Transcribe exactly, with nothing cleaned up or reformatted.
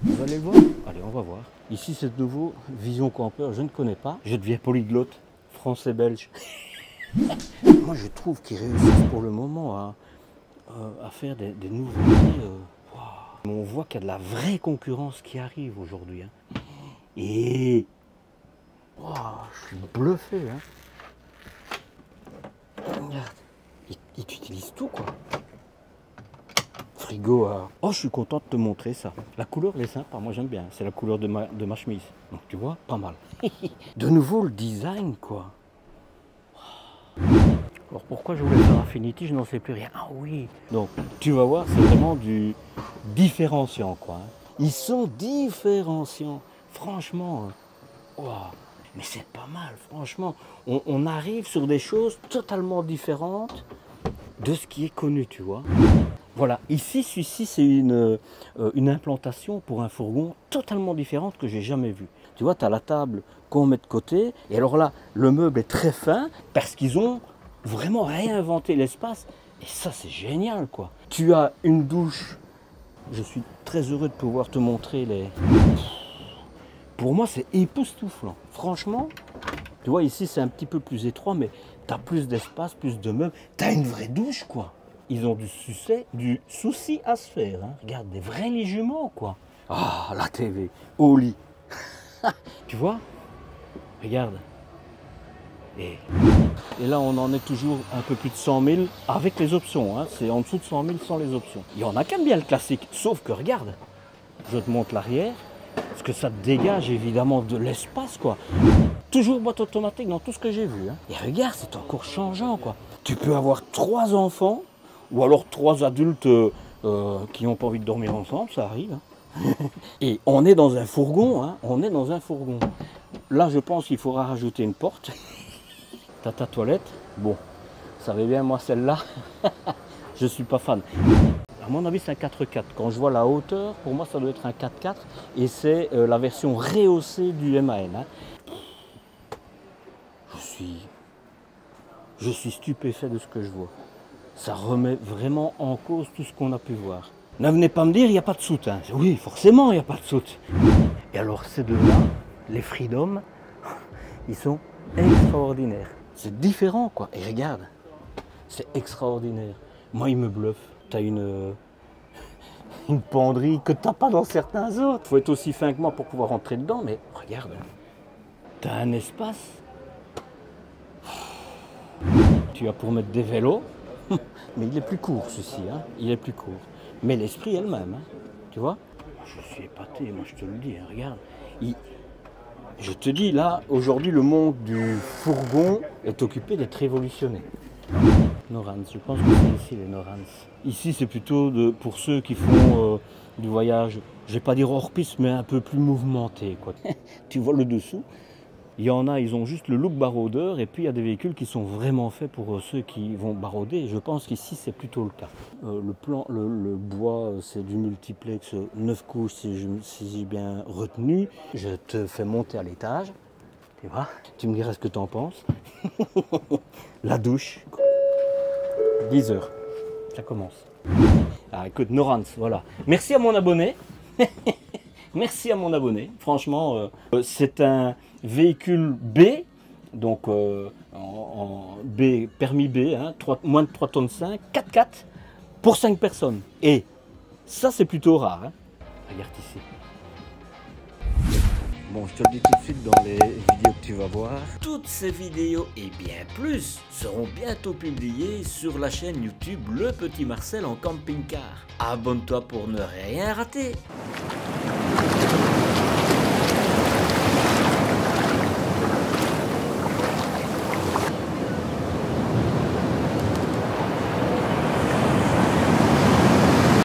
Vous allez le voir? Allez, on va voir. Ici, c'est de nouveau Vision Campeur, je ne connais pas. Je deviens polyglotte, français-belge. Moi, je trouve qu'ils réussissent pour le moment à, euh, à faire des, des nouveautés. Euh, wow. On voit qu'il y a de la vraie concurrence qui arrive aujourd'hui. Hein. Et wow, je suis bluffé. Hein. Regarde, ils, ils utilisent tout, quoi. Frigo à... Oh, je suis content de te montrer ça. La couleur, elle est sympa, moi j'aime bien. C'est la couleur de ma, de ma chemise. Donc tu vois, pas mal. De nouveau, le design, quoi. Alors pourquoi je voulais faire Infinity, je n'en sais plus rien. Ah oui. Donc tu vas voir, c'est vraiment du différenciant, quoi. Ils sont différenciants. Franchement, wow. Mais c'est pas mal, franchement. On, on arrive sur des choses totalement différentes de ce qui est connu, tu vois. Voilà, ici, celui-ci, c'est une, euh, une implantation pour un fourgon totalement différente que j'ai jamais vue. Tu vois, tu as la table qu'on met de côté, et alors là, le meuble est très fin parce qu'ils ont vraiment réinventé l'espace. Et ça, c'est génial, quoi. Tu as une douche. Je suis très heureux de pouvoir te montrer les... Pour moi, c'est époustouflant. Franchement, tu vois, ici, c'est un petit peu plus étroit, mais tu as plus d'espace, plus de meubles. Tu as une vraie douche, quoi. Ils ont du succès, du souci à se faire. Hein. Regarde, des vrais lits jumeaux, quoi. Ah, la T V, au lit. Tu vois? Regarde. Et, et là, on en est toujours un peu plus de cent mille avec les options. Hein. C'est en dessous de cent mille sans les options. Il y en a qui aiment bien le classique. Sauf que, regarde, je te montre l'arrière. Parce que ça te dégage évidemment de l'espace, quoi. Toujours boîte automatique dans tout ce que j'ai vu. Hein. Et regarde, c'est encore changeant, quoi. Tu peux avoir trois enfants. Ou alors trois adultes euh, euh, qui n'ont pas envie de dormir ensemble, ça arrive. Hein. Et on est dans un fourgon, hein, on est dans un fourgon. Là, je pense qu'il faudra rajouter une porte. T'as ta toilette. Bon, vous savez bien, moi, celle-là, je ne suis pas fan. À mon avis, c'est un quatre quatre. Quand je vois la hauteur, pour moi, ça doit être un quatre quatre. Et c'est euh, la version rehaussée du M A N. Hein. Je suis... Je suis stupéfait de ce que je vois. Ça remet vraiment en cause tout ce qu'on a pu voir. Ne venez pas me dire il n'y a pas de soute. Hein. Oui, forcément, il n'y a pas de soute. Et alors, ces deux-là, les Freedom, ils sont extraordinaires. C'est différent, quoi. Et regarde, c'est extraordinaire. Moi, ils me bluffent. Tu as une, une penderie que tu n'as pas dans certains autres. Il faut être aussi fin que moi pour pouvoir rentrer dedans, mais regarde, tu as un espace. Tu as pour mettre des vélos. Mais il est plus court, ceci, hein. Il est plus court. Mais l'esprit est le même, hein. Tu vois? Je suis épaté, moi je te le dis, hein. Regarde. Il... Je te dis, là, aujourd'hui, le monde du fourgon est occupé d'être révolutionné. Norans, je pense que c'est ici les Norans. Ici, c'est plutôt de, pour ceux qui font euh, du voyage, je vais pas dire hors piste, mais un peu plus mouvementé, quoi. Tu vois le dessous? Il y en a, ils ont juste le look baroudeur, et puis il y a des véhicules qui sont vraiment faits pour ceux qui vont barauder. Je pense qu'ici, c'est plutôt le cas. Euh, le, plan, le, le bois, c'est du multiplex neuf couches, si j'ai si bien retenu. Je te fais monter à l'étage, tu vois. Tu me diras ce que tu en penses. La douche, dix heures, ça commence. Ah, écoute, Norans, voilà. Merci à mon abonné. Merci à mon abonné. Franchement, euh, c'est un véhicule B, donc euh, en, en B, permis B, hein, trois, moins de trois tonnes cinq, quatre quatre pour cinq personnes. Et ça, c'est plutôt rare. Hein. Regarde ici. Bon, je te le dis tout de suite dans les vidéos que tu vas voir. Toutes ces vidéos et bien plus seront bientôt publiées sur la chaîne YouTube Le Petit Marcel en camping-car. Abonne-toi pour ne rien rater.